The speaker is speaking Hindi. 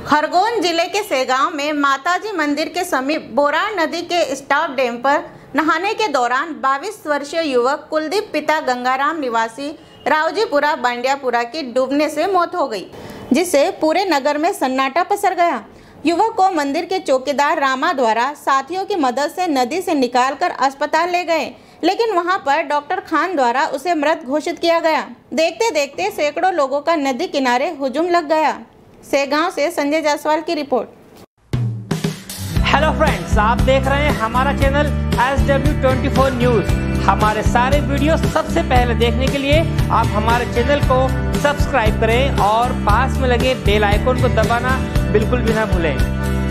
खरगोन जिले के सेगांव में माताजी मंदिर के समीप बोराड़ नदी के स्टॉप डैम पर नहाने के दौरान 22 वर्षीय युवक कुलदीप पिता गंगाराम निवासी रावजीपुरा बांडियापुरा की डूबने से मौत हो गई, जिससे पूरे नगर में सन्नाटा पसर गया। युवक को मंदिर के चौकीदार रामा द्वारा साथियों की मदद से नदी से निकालकर अस्पताल ले गए, लेकिन वहां पर डॉक्टर खान द्वारा उसे मृत घोषित किया गया। देखते देखते सैकड़ों लोगों का नदी किनारे हुजूम लग गया। सेगांव से संजय जायसवाल की रिपोर्ट। हेलो फ्रेंड्स, आप देख रहे हैं हमारा चैनल SW24 न्यूज। हमारे सारे वीडियो सबसे पहले देखने के लिए आप हमारे चैनल को सब्सक्राइब करें और पास में लगे बेल आइकन को दबाना बिल्कुल भी ना भूलें।